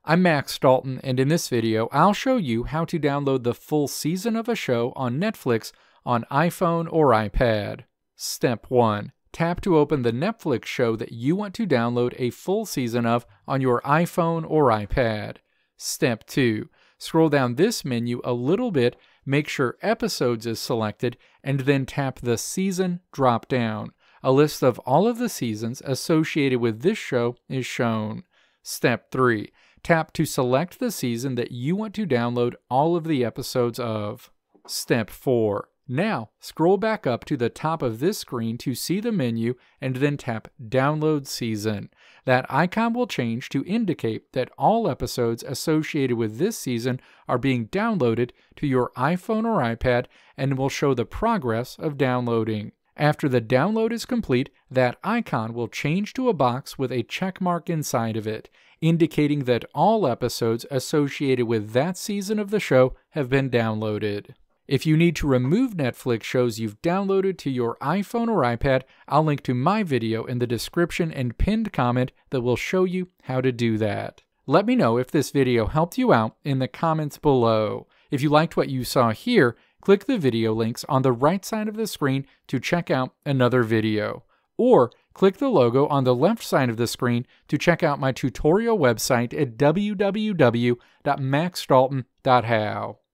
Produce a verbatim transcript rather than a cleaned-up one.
I'm Max Dalton, and in this video, I'll show you how to download the full season of a show on Netflix on iPhone or iPad. Step one. Tap to open the Netflix show that you want to download a full season of on your iPhone or iPad. Step two. Scroll down this menu a little bit, make sure Episodes is selected, and then tap the Season drop-down. A list of all of the seasons associated with this show is shown. Step three. Tap to select the season that you want to download all of the episodes of. Step four. Now, scroll back up to the top of this screen to see the menu and then tap Download Season. That icon will change to indicate that all episodes associated with this season are being downloaded to your iPhone or iPad and will show the progress of downloading. After the download is complete, that icon will change to a box with a check mark inside of it, indicating that all episodes associated with that season of the show have been downloaded. If you need to remove Netflix shows you've downloaded to your iPhone or iPad, I'll link to my video in the description and pinned comment that will show you how to do that. Let me know if this video helped you out in the comments below. If you liked what you saw here, click the video links on the right side of the screen to check out another video. Or click the logo on the left side of the screen to check out my tutorial website at w w w dot max dalton dot how.